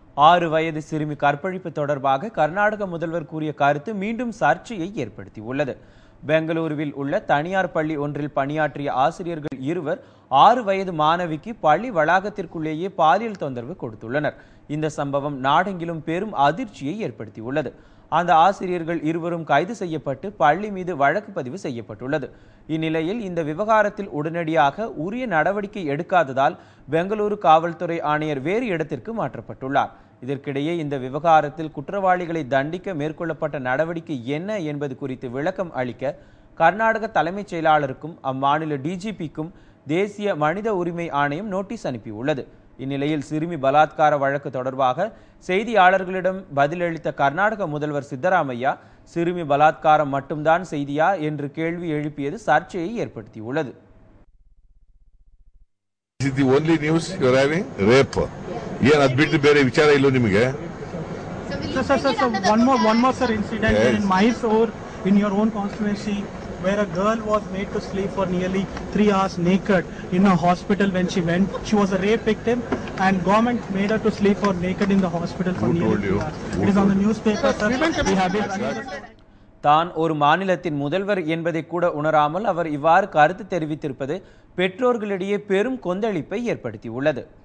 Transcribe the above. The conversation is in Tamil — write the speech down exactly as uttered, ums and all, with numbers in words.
ஆறு வயது சிறுமி கற்பழிப்பு தொடர்பாக கர்நாடக முதல்வர் கூறிய கருத்து மீண்டும் சர்ச்சையை ஏற்படுத்தியுள்ளது. பெங்களூருவில் உள்ள தனியார் பள்ளி ஒன்றில் பணியாற்றிய ஆசிரியர்கள் இருவர் ஆறு வயது மாணவிக்கு பள்ளி வளாகத்திற்குள்ளேயே பாலியல் தொந்தரவு கொடுத்துள்ளனர். இந்த சம்பவம் நாடெங்கிலும் பெரும் அதிர்ச்சியை ஏற்படுத்தியுள்ளது. அந்த ஆசிரியர்கள் இருவரும் கைது செய்யப்பட்டு பள்ளி மீது வழக்கு பதிவு செய்யப்பட்டுள்ளது. இந்நிலையில் இந்த விவகாரத்தில் உடனடியாக உரிய நடவடிக்கை எடுக்காததால் பெங்களூரு காவல்துறை ஆணையர் வேறு இடத்திற்கு மாற்றப்பட்டுள்ளார். இதற்கிடையே இந்த விவகாரத்தில் குற்றவாளிகளை தண்டிக்க மேற்கொள்ளப்பட்ட நடவடிக்கை என்ன என்பது குறித்து விளக்கம் அளிக்க கர்நாடக தலைமைச் செயலாளருக்கும் அம்மாநில டிஜிபிக்கும் தேசிய மனித உரிமை ஆணையம் நோட்டீஸ் அனுப்பியுள்ளது. இந்நிலையில் சிறுமி பலாத்கார வழக்கு தொடர்பாக செய்தியாளர்களிடம் பதிலளித்த கர்நாடக முதல்வர் சித்தராமையா சிறுமி பலாத்காரம் மட்டும்தான் செய்தியா என்று கேள்வி எழுப்பியது சர்ச்சையை ஏற்படுத்தியுள்ளது. ಏನು ಅದು ಬಿಟ್ಟು ಬೇರೆ ವಿಚಾರ ಇಲ್ಲ ನಿಮಗೆ? Sir, sir, sir, sir, one more, one more, sir, incident yes. in Mysore, in your own constituency, where a girl was made to sleep for nearly three hours naked in a hospital when she went. She was a rape victim, and government made her to sleep for naked in the hospital for Who nearly three hours. Who it is on the newspaper, sir. We have been running the... தான் ஒரு மாநிலத்தின் முதல்வர் என்பதை கூட உணராமல் அவர் இவ்வாறு கருத்து தெரிவித்திருப்பது பெற்றோர்களிடையே பெரும் கொந்தளிப்பை ஏற்படுத்தியுள்ளது.